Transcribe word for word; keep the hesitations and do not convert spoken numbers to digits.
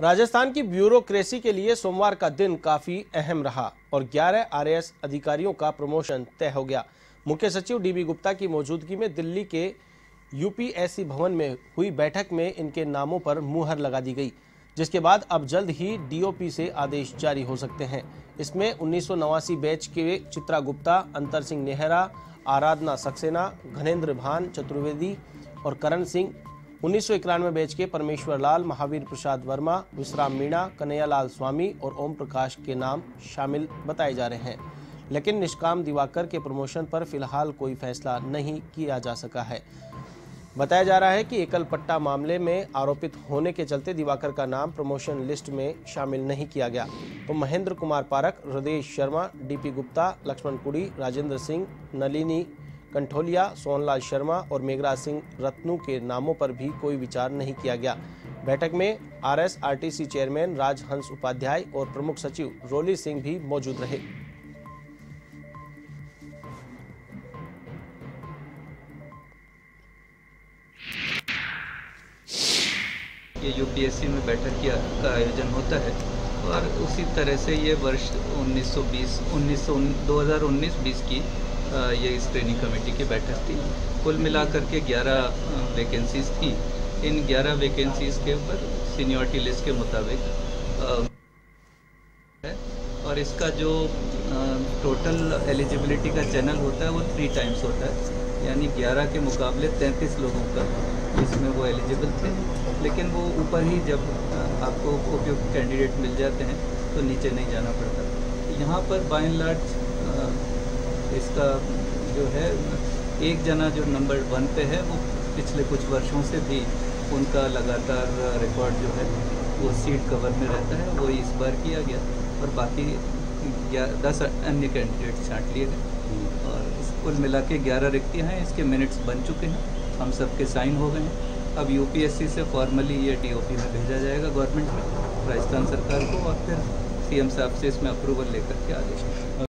राजस्थान की ब्यूरोक्रेसी के लिए सोमवार का दिन काफी अहम रहा और ग्यारह आरएएस अधिकारियों का प्रमोशन तय हो गया। मुख्य सचिव डीबी गुप्ता की मौजूदगी में दिल्ली के यूपीएससी भवन में हुई बैठक में इनके नामों पर मुहर लगा दी गई, जिसके बाद अब जल्द ही डीओपी से आदेश जारी हो सकते हैं। इसमें उन्नीस सौ नवासी बैच के चित्रा गुप्ता, अंतर सिंह नेहरा, आराधना सक्सेना, घनेन्द्र भान चतुर्वेदी और करण सिंह, उन्नीस सौ इक्यानवे बैच के परमेश्वर लाल, महावीर प्रसाद वर्मा, विश्राम मीणा, कन्हैयालाल स्वामी और ओम प्रकाश के नाम शामिल बताए जा रहे हैं। लेकिन निष्काम दिवाकर के प्रमोशन पर फिलहाल कोई फैसला नहीं किया जा सका है। बताया जा रहा है कि एकल पट्टा मामले में आरोपित होने के चलते दिवाकर का नाम प्रमोशन लिस्ट में शामिल नहीं किया गया, तो महेंद्र कुमार पारक, हृदय शर्मा, डीपी गुप्ता, लक्ष्मण कुड़ी, राजेंद्र सिंह, नलिनी कंठोलिया, सोनलाल शर्मा और मेघराज सिंह रत्नू के नामों पर भी कोई विचार नहीं किया गया। बैठक में आरएसआरटीसी चेयरमैन राजहंस उपाध्याय और प्रमुख सचिव रोली सिंह भी मौजूद रहे। ये यूपीएससी में बैठक का आयोजन होता है और उसी तरह से ये वर्ष उन्नीस सौ बीस उन्नीस सौ दो हज़ार उन्नीस बीस की ये स्क्रीनिंग कमेटी की बैठक थी। कुल मिलाकर के ग्यारह वैकेंसीज थी। इन ग्यारह वैकेंसीज के ऊपर सीनियरिटी लिस्ट के मुताबिक है और इसका जो टोटल एलिजिबिलिटी का चैनल होता है वो थ्री टाइम्स होता है, यानी ग्यारह के मुकाबले तैंतीस लोगों का इसमें वो एलिजिबल थे। लेकिन वो ऊपर ही जब आपको उपयुक्त कैंडिडेट मिल जाते हैं तो नीचे नहीं जाना पड़ता। यहाँ पर बाय एंड लार्ज इसका जो है एक जना जो नंबर वन पे है वो पिछले कुछ वर्षों से भी उनका लगातार रिकॉर्ड जो है वो सीट कवर में रहता है, वो इस बार किया गया और बाकी दस अन्य कैंडिडेट छांट लिए गए और कुल मिला के ग्यारह रिक्तियाँ हैं। इसके मिनट्स बन चुके हैं, हम सबके साइन हो गए हैं। अब यूपीएससी से फॉर्मली ये डीओपी में भेजा जाएगा गवर्नमेंट में, राजस्थान सरकार को, और फिर सीएम साहब से इसमें अप्रूवल लेकर के आदेश